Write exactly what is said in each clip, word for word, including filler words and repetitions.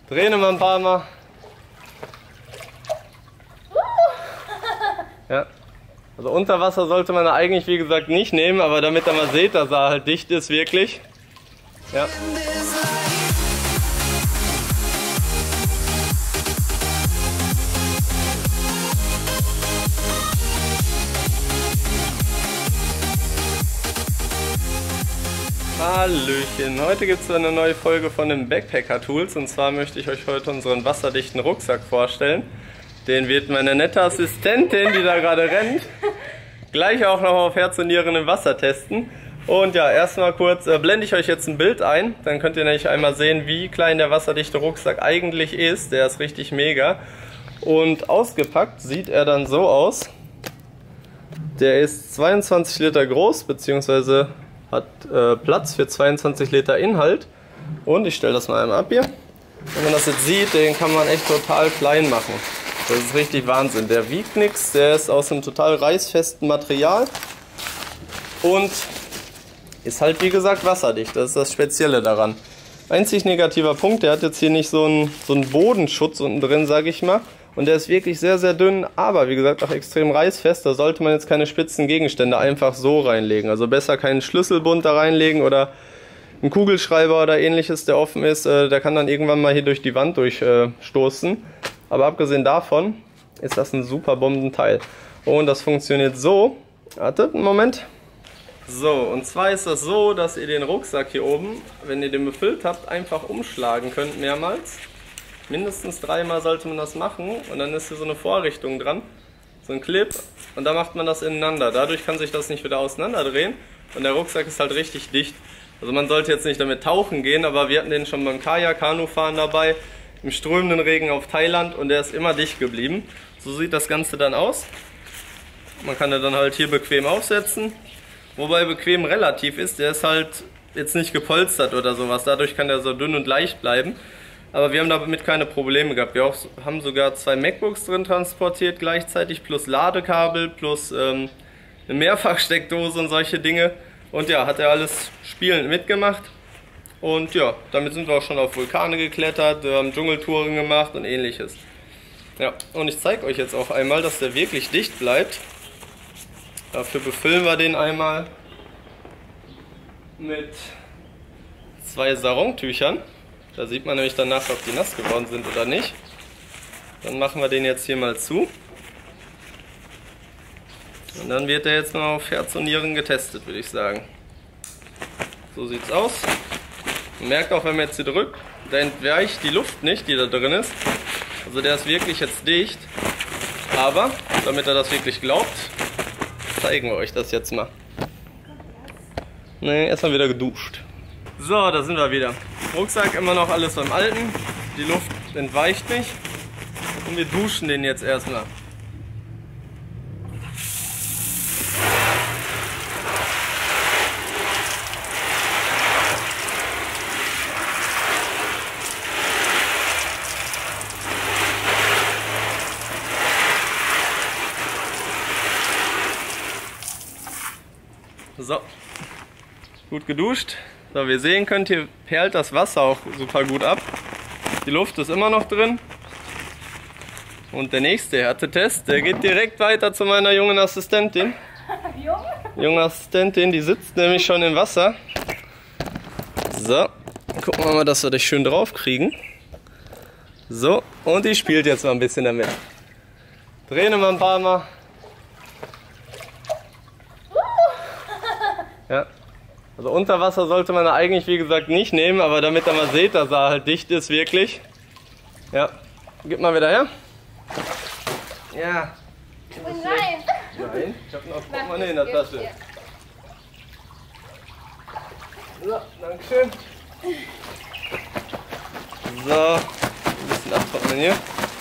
Drehen wir ein paar Mal. Ja. Also unter Wasser sollte man eigentlich, wie gesagt, nicht nehmen, aber damit ihr mal seht, dass er halt dicht ist, wirklich. Ja. Hallöchen, heute gibt es eine neue Folge von den Backpacker Tools und zwar möchte ich euch heute unseren wasserdichten Rucksack vorstellen. Den wird meine nette Assistentin, die da gerade rennt, gleich auch noch auf Herz und Nieren im Wasser testen. Und ja, erstmal kurz äh, blende ich euch jetzt ein Bild ein, dann könnt ihr nämlich einmal sehen, wie klein der wasserdichte Rucksack eigentlich ist. Der ist richtig mega. Und ausgepackt sieht er dann so aus. Der ist zweiundzwanzig Liter groß, beziehungsweise hat äh, Platz für zweiundzwanzig Liter Inhalt. Und ich stelle das mal einmal ab hier. Wenn man das jetzt sieht, den kann man echt total klein machen. Das ist richtig Wahnsinn. Der wiegt nichts, der ist aus einem total reißfesten Material und ist halt wie gesagt wasserdicht. Das ist das Spezielle daran. Einzig negativer Punkt, der hat jetzt hier nicht so einen, so einen Bodenschutz unten drin, sage ich mal. Und der ist wirklich sehr, sehr dünn, aber wie gesagt auch extrem reißfest. Da sollte man jetzt keine spitzen Gegenstände einfach so reinlegen. Also besser keinen Schlüsselbund da reinlegen oder einen Kugelschreiber oder ähnliches, der offen ist. Der kann dann irgendwann mal hier durch die Wand durchstoßen. Aber abgesehen davon ist das ein super Bombenteil. Und das funktioniert so. Wartet einen Moment. So, und zwar ist das so, dass ihr den Rucksack hier oben, wenn ihr den befüllt habt, einfach umschlagen könnt mehrmals. Mindestens dreimal sollte man das machen und dann ist hier so eine Vorrichtung dran, so ein Clip und da macht man das ineinander. Dadurch kann sich das nicht wieder auseinanderdrehen und der Rucksack ist halt richtig dicht. Also man sollte jetzt nicht damit tauchen gehen, aber wir hatten den schon beim Kajak, Kanufahren dabei, im strömenden Regen auf Thailand und der ist immer dicht geblieben. So sieht das Ganze dann aus. Man kann den dann halt hier bequem aufsetzen, wobei bequem relativ ist, der ist halt jetzt nicht gepolstert oder sowas, dadurch kann der so dünn und leicht bleiben. Aber wir haben damit keine Probleme gehabt. Wir auch, haben sogar zwei MacBooks drin transportiert gleichzeitig, plus Ladekabel, plus ähm, eine Mehrfachsteckdose und solche Dinge. Und ja, hat er alles spielend mitgemacht. Und ja, damit sind wir auch schon auf Vulkane geklettert, wir haben Dschungeltouren gemacht und ähnliches. Ja, und ich zeige euch jetzt auch einmal, dass der wirklich dicht bleibt. Dafür befüllen wir den einmal mit zwei Sarontüchern. Da sieht man nämlich danach, ob die nass geworden sind oder nicht. Dann machen wir den jetzt hier mal zu. Und dann wird er jetzt mal auf Herz und Nieren getestet, würde ich sagen. So sieht's aus. Man merkt auch, wenn man jetzt hier drückt, da entweicht die Luft nicht, die da drin ist. Also der ist wirklich jetzt dicht. Aber, damit er das wirklich glaubt, zeigen wir euch das jetzt mal. Ne, erstmal wieder geduscht. So, da sind wir wieder. Rucksack immer noch alles beim Alten. Die Luft entweicht nicht. Und wir duschen den jetzt erstmal. So, gut geduscht. So, wie ihr sehen könnt, hier perlt das Wasser auch super gut ab. Die Luft ist immer noch drin. Und der nächste Härtetest, der geht direkt weiter zu meiner jungen Assistentin. Junge Assistentin, die sitzt nämlich schon im Wasser. So, gucken wir mal, dass wir das schön drauf kriegen. So, und die spielt jetzt mal ein bisschen damit. Drehen wir ein paar Mal. Ja. Also unter Wasser sollte man eigentlich, wie gesagt, nicht nehmen, aber damit ihr mal seht, dass er halt dicht ist, wirklich. Ja, gib mal wieder her. Ja. Oh nein! Nein, ich habe noch Portemonnaie in der Tasche. So, dankeschön. So, ein bisschen abtrocknen hier.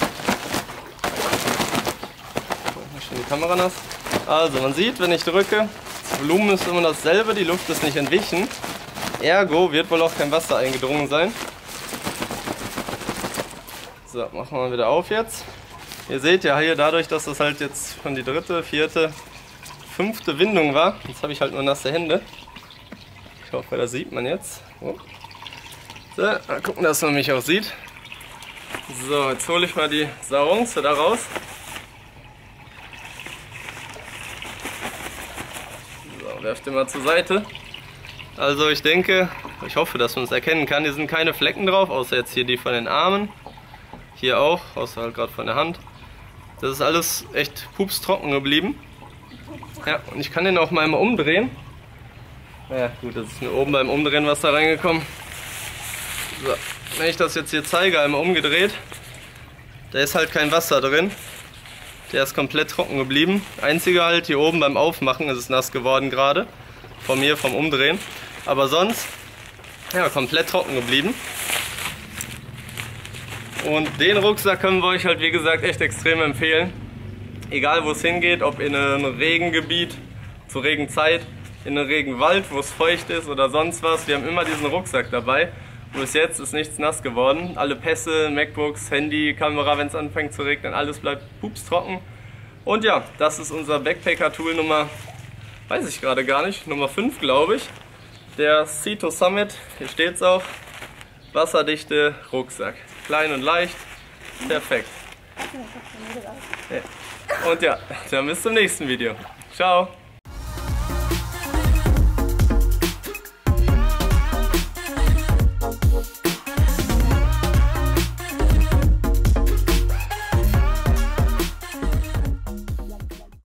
Schon die Kamera nass. Also, man sieht, wenn ich drücke, das Volumen ist immer dasselbe, die Luft ist nicht entwichen. Ergo wird wohl auch kein Wasser eingedrungen sein. So, machen wir mal wieder auf jetzt. Ihr seht ja hier, dadurch, dass das halt jetzt schon die dritte, vierte, fünfte Windung war, jetzt habe ich halt nur nasse Hände. Ich hoffe, das sieht man jetzt. So, mal gucken, dass man mich auch sieht. So, jetzt hole ich mal die Sarunze da raus. So, werf den mal zur Seite. Also ich denke, ich hoffe, dass man es erkennen kann, hier sind keine Flecken drauf, außer jetzt hier die von den Armen. Hier auch, außer halt gerade von der Hand. Das ist alles echt pupstrocken geblieben. Ja, und ich kann den auch mal einmal umdrehen. Ja gut, das ist mir oben beim Umdrehen was da reingekommen. So, wenn ich das jetzt hier zeige, einmal umgedreht, da ist halt kein Wasser drin. Der ist komplett trocken geblieben. Einzige halt hier oben beim Aufmachen ist es nass geworden gerade. Von mir, vom Umdrehen. Aber sonst, ja, komplett trocken geblieben. Und den Rucksack können wir euch halt wie gesagt echt extrem empfehlen. Egal wo es hingeht, ob in ein Regengebiet, zur Regenzeit, in einen Regenwald, wo es feucht ist oder sonst was. Wir haben immer diesen Rucksack dabei. Und bis jetzt ist nichts nass geworden. Alle Pässe, MacBooks, Handy, Kamera, wenn es anfängt zu regnen, alles bleibt pupstrocken. Und ja, das ist unser Backpacker-Tool Nummer, weiß ich gerade gar nicht, Nummer fünf glaube ich. Der Ceto Summit, hier steht es auch, wasserdichte Rucksack. Klein und leicht, perfekt. Ja. Und ja, dann bis zum nächsten Video. Ciao!